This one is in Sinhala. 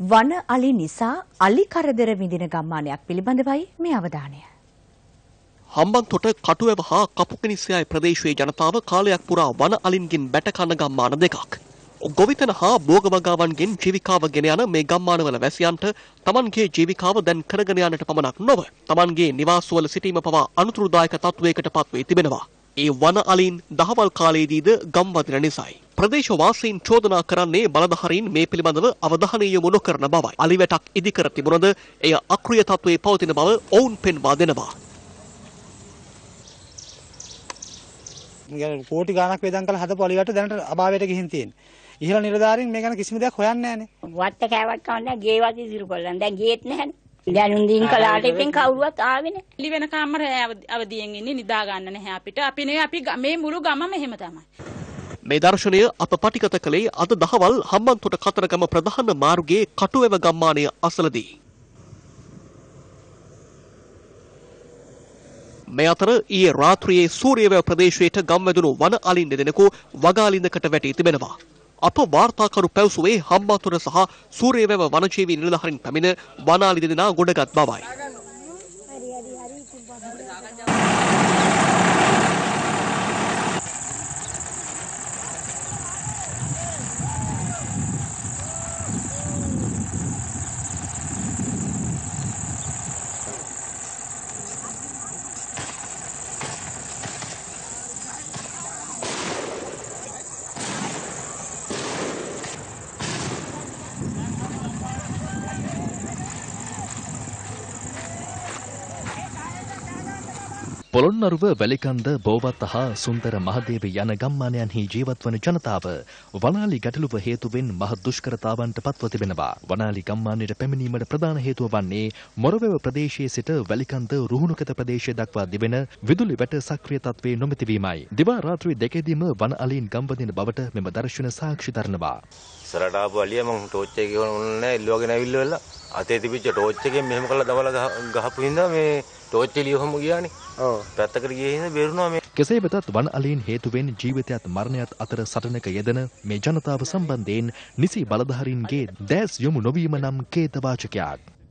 වන අලි නිසා අලි කරදර විඳින ගම්මානයක් පිළිබඳවයි මේ අවධානය. හම්බන්තොට කටුවැව හා කපුකෙනිස්සයයි ප්‍රදේශයේ ජනතාව කාලයක් පුරා වන අලින්ගෙන් බැට කන ගම්මාන දෙකක්. ගොවිතැන හා භෝගවගාවන්ගෙන් ජීවිකාව ගෙන යන මේ ගම්මානවල වැසියන්ට තමන්ගේ ජීවිකාව දැන් කරගෙන යාමට පමණක් නොව තමන්ගේ නිවාසවල සිටීම පවා අනුතුරුදායක තත්වයකට පත්වී තිබෙනවා. ඒ වන අලින් දහවල් කාලයේදීද ගම් වදින නිසායි. ප්‍රදේශවාසීන් චෝදනා කරන්නේ බලධාරීන් මේ පිළිබඳව අවධානය යොමු නොකරන බවයි. අලි වැටක් ඉදිකර තිබුණද එය අක්‍රිය තත්වයේ පවතින බව ඔවුන් පෙන්වා දෙනවා. කෝටි ගාණක් වේදම් කළ හදපු අලි වැට දැනට අභාවයට ගිහින් තියෙනවා. ඉහළ නිලධාරීන් මේ ගැන කිසිම දෙයක් හොයන්නේ නැහනේ. වත්ත කෑවත් කවන්නේ ගේවත් ඉදිරි කොල්ලන්. දැන් ගේත් නැහැනේ. දැනුම් දීන් කලාට ඉතින් කවුරුවත් ආවේ නැහැ. ඉලි වෙනකම්ම අවදියෙන් ඉන්නේ නිදා ගන්න නැහැ අපිට. අපි මේ මුළු ගමම එහෙම තමයි. මේ දර්ශනය අප පටිගත කළේ අද දහවල් හම්බන්තොට කතරගම ප්‍රධාන මාර්ගයේ කටුවැව ගම්මානය අසලදී. මේ අතර ඊයේ රාත්‍රියේ සූරියවැව ප්‍රදේශයට ගම්වැදුණු වන අලින් දෙදෙනෙකු වගාලින්දකට වැටී තිබෙනවා. අප වාර්තාකරු පැවසුවේ හම්බන්තොට සහ සූරියවැව වනජීවී නිලධාරීන් පැමිණ වන අලි දෙදෙනා ගොඩගත් බවයි. පොළොන්නරුව වැලිකන්ද බෝවත් හා සුන්දර මහදේව යන ගම්මානයන්හි ජීවත් වන ජනතාව වනාලි ගැටලුව හේතුවෙන් මහ දුෂ්කරතාවන්ට පත්ව තිබෙනවා. වනාලි ගම්මානයට පැමිණීමට ප්‍රධාන හේතුව වන්නේ මොරවැව ප්‍රදේශයේ සිට වැලිකන්ද රුහුණුකත ප්‍රදේශය දක්වා තිබෙන විදුලි වැට සක්‍රිය තත්ත්වයේ නොමැතිවීමයි. දිවා රාත්‍රී දෙකේදීම වන අලීන් ගම්වදින බවට මෙම දර්ශන සාක්ෂි දරනවා. ඉස්සරහට ආපු අලිය මම ටෝච් එක ගහන්න නැහැ ඉල්ලුවගෙන ඇවිල්ලා අතේ තිබිච්ච ටෝච් එකෙන් මෙහෙම කරලා දවලා ගහපු හින්දා මේ ටෝච් එළියවම ගියානේ. ඔව්. පැත්තකට ගියේ හින්දා බේරුණා මේ. කෙසේ වෙතත් වන අලීන් හේතුවෙන් ජීවිතයත් මරණයත් අතර සටනක යෙදෙන මේ ජනතාව සම්බන්ධයෙන් නිසි බලධාරීන්ගේ දැස් යොමු නොවීම නම් ඛේදවාචකයක්.